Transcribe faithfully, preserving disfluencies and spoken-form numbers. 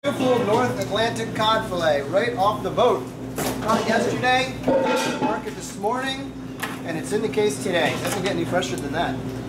Beautiful North Atlantic cod fillet right off the boat. Caught it yesterday, market this morning, and it's in the case today. Doesn't get any fresher than that.